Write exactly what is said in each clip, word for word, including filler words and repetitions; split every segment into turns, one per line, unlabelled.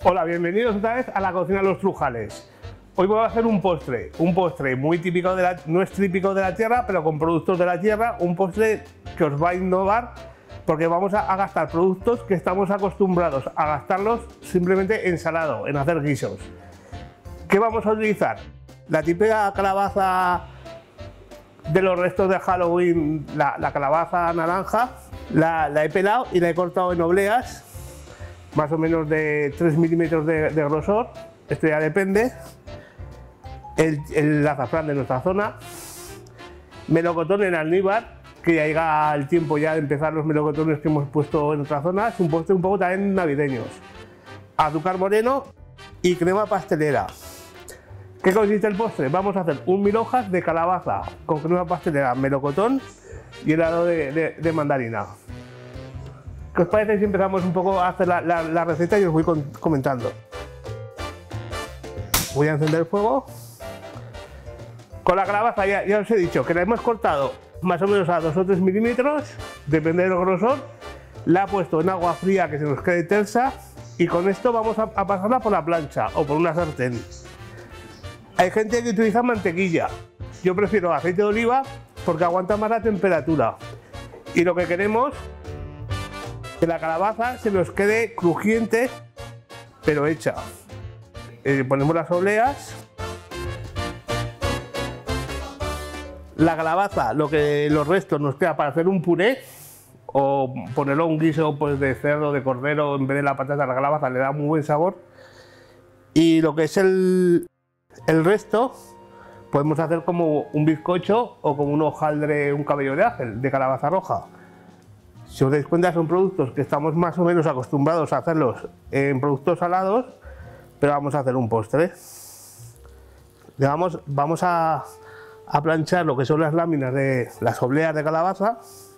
Hola, bienvenidos otra vez a la cocina de los Trujales. Hoy voy a hacer un postre, un postre muy típico de la, no es típico de la tierra, pero con productos de la tierra, un postre que os va a innovar porque vamos a, a gastar productos que estamos acostumbrados a gastarlos simplemente en salado, en hacer guisos. ¿Qué vamos a utilizar? La típica calabaza de los restos de Halloween, la, la calabaza naranja, la, la he pelado y la he cortado en obleas, más o menos de tres milímetros de, de grosor, esto ya depende. El, el azafrán de nuestra zona, melocotón en almíbar, que ya llega el tiempo ya de empezar los melocotones que hemos puesto en otra zona, es un postre un poco también navideños. Azúcar moreno y crema pastelera. ¿Qué consiste el postre? Vamos a hacer un mil hojas de calabaza con crema pastelera, melocotón y helado de, de, de mandarina. ¿Qué os parece si empezamos un poco a hacer la, la, la receta y os voy con, comentando? Voy a encender el fuego. Con la calabaza ya, ya os he dicho que la hemos cortado más o menos a dos o tres milímetros, depende del grosor. La he puesto en agua fría que se nos quede tersa y con esto vamos a, a pasarla por la plancha o por una sartén. Hay gente que utiliza mantequilla, yo prefiero aceite de oliva porque aguanta más la temperatura. Y lo que queremos es que la calabaza se nos quede crujiente pero hecha. Eh, ponemos las obleas. La calabaza, lo que los restos nos queda para hacer un puré o ponerlo a un guiso pues, de cerdo, de cordero, en vez de la patata, la calabaza le da muy buen sabor. Y lo que es el, el resto, podemos hacer como un bizcocho o como un hojaldre, un cabello de ángel de calabaza roja. Si os dais cuenta, son productos que estamos más o menos acostumbrados a hacerlos en productos salados, pero vamos a hacer un postre. Le vamos, vamos a, a planchar lo que son las láminas de las obleas de calabaza,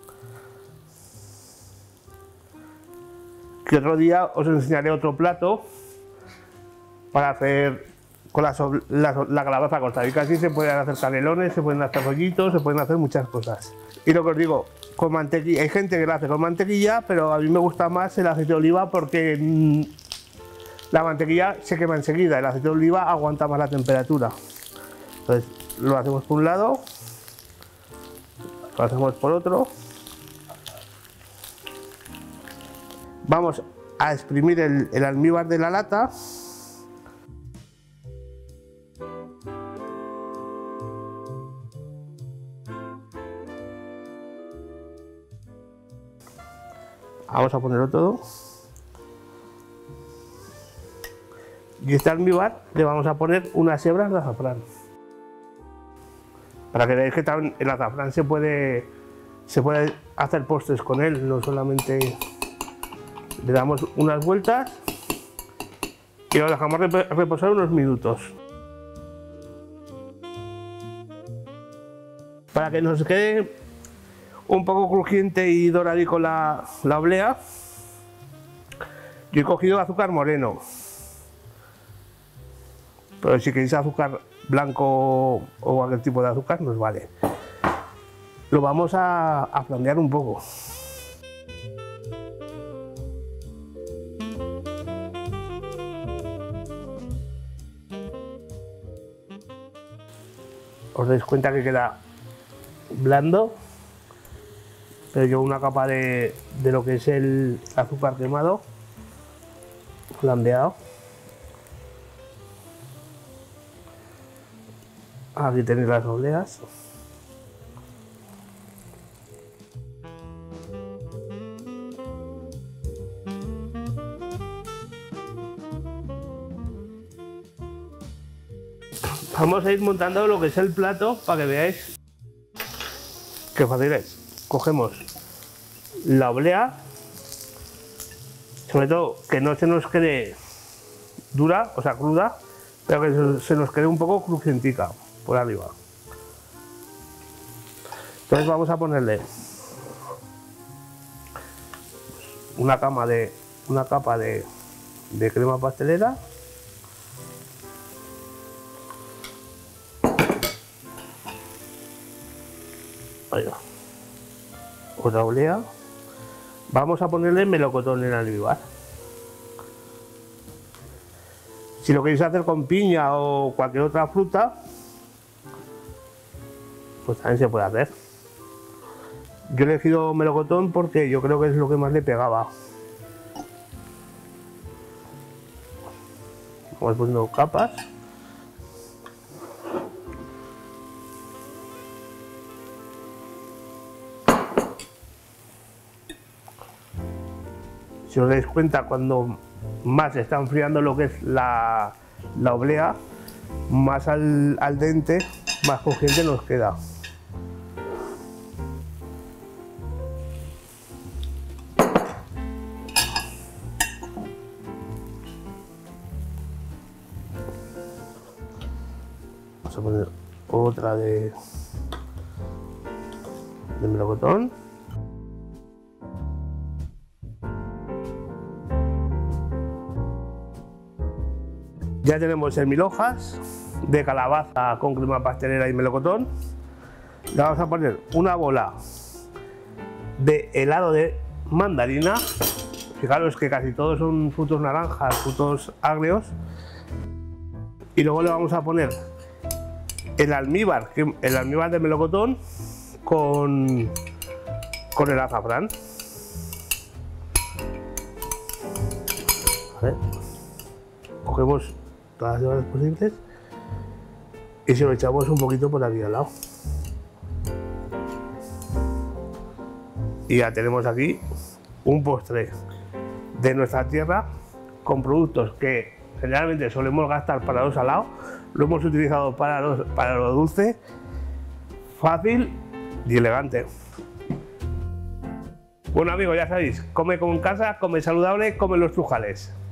que otro día os enseñaré otro plato para hacer con las, las, la calabaza cortada. Y casi se pueden hacer canelones, se pueden hacer rollitos, se pueden hacer muchas cosas. Y lo que os digo, con mantequilla, hay gente que lo hace con mantequilla, pero a mí me gusta más el aceite de oliva porque mmm, la mantequilla se quema enseguida, el aceite de oliva aguanta más la temperatura. Entonces lo hacemos por un lado, lo hacemos por otro. Vamos a exprimir el, el almíbar de la lata. Vamos a ponerlo todo. Y este almíbar le vamos a poner unas hebras de azafrán. Para que veáis que también el azafrán se puede, se puede hacer postres con él, no solamente le damos unas vueltas y lo dejamos reposar unos minutos. Para que nos quede un poco crujiente y doradico la, la oblea, yo he cogido azúcar moreno. Pero si queréis azúcar blanco o cualquier tipo de azúcar, nos vale. Lo vamos a, a flandear un poco. Os dais cuenta que queda blando, pero yo una capa de, de lo que es el azúcar quemado, flandeado. Aquí tenéis las obleas. Vamos a ir montando lo que es el plato para que veáis que fácil es. Cogemos la oblea, sobre todo que no se nos quede dura, o sea cruda, pero que se nos quede un poco crujientica por arriba. Entonces vamos a ponerle una cama de una capa de, de crema pastelera. Ahí va. Otra oblea. Vamos a ponerle melocotón en almíbar. Si lo queréis hacer con piña o cualquier otra fruta, pues también se puede hacer. Yo he elegido melocotón porque yo creo que es lo que más le pegaba. Vamos poniendo capas. Si os dais cuenta, cuando más se está enfriando lo que es la, la oblea, más al, al dente, más crujiente nos queda. Vamos a poner otra de, de melocotón. Ya tenemos el mil hojas de calabaza con crema pastelera y melocotón. Le vamos a poner una bola de helado de mandarina. Fijaros que casi todos son frutos naranjas, frutos agrios. Y luego le vamos a poner el almíbar, el almíbar de melocotón con, con el azafrán. A ver. Cogemos todas las llevadas posibles y se lo echamos un poquito por aquí al lado. Y ya tenemos aquí un postre de nuestra tierra con productos que generalmente solemos gastar para lo salado, lo hemos utilizado para lo, para lo dulce, fácil y elegante. Bueno amigos, ya sabéis, come como en casa, come saludable, come los Trujales.